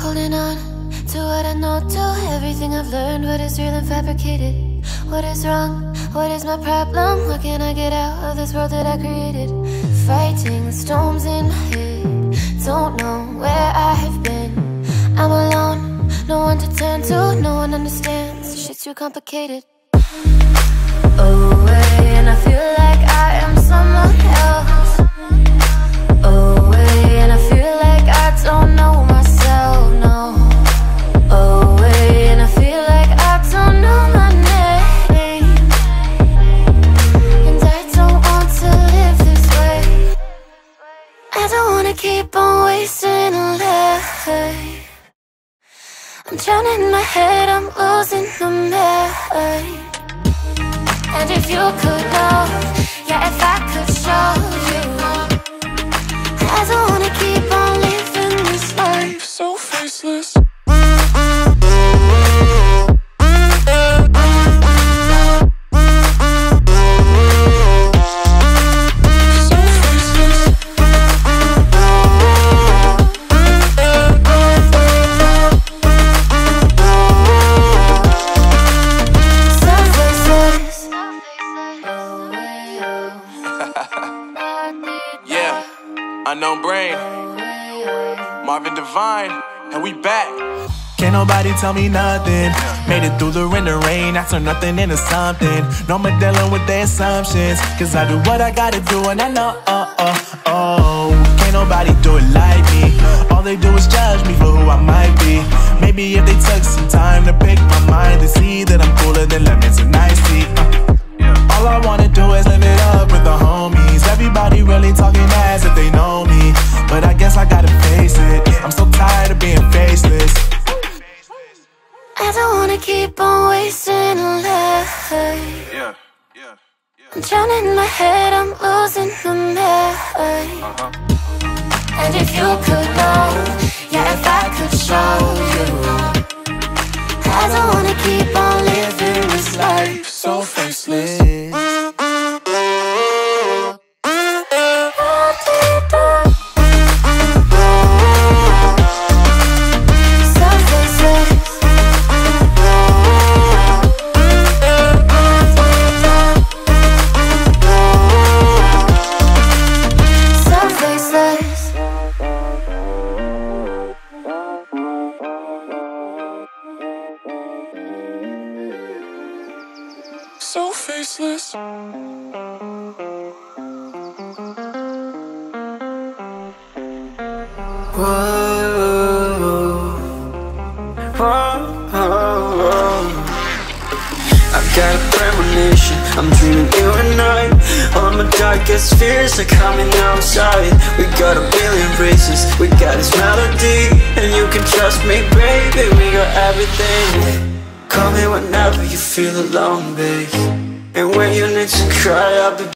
Holding on to what I know, to everything I've learned. What is real and fabricated? What is wrong? What is my problem? What can I get out of this world that I created? Fighting the storms in my head. Don't know where I have been. I'm alone, no one to turn to. No one understands, shit's too complicated. Away, and I feel like I am someone else. Away, and I feel like I don't know myself, no. Away, and I feel like I don't know my name. And I don't want to live this way. I don't wanna keep on wasting a life. I'm drowning in my head, I'm losing my mind. And if you could know, yeah, if I could show you, I don't wanna keep on living this life so faceless. Unknown Brain, Marvin Divine, and we back. Can't nobody tell me nothing. Made it through the rain and rain, I turn nothing into something. No more dealing with their assumptions, cause I do what I gotta do and I know, can't nobody do it like me. All they do is judge me for who I might be. Maybe if they took some time to pick my mind, they see that I'm cooler than lemons and iced tea. All I wanna do is live it up with the homies. Everybody really talking as if they know me, but I guess I gotta face it. I'm so tired of being faceless. I don't wanna keep on wasting a life. I'm drowning in my head, I'm losing my mind. And if you could know, yeah, if I could show you, I don't wanna keep on living this life so faceless. So faceless. I've got a premonition, I'm dreaming you and I. All my darkest fears are coming outside. We got a billion races, we got this melody. And you can trust me, baby, we got everything. Call me whenever you feel alone, babe. And when you need to cry, I'll be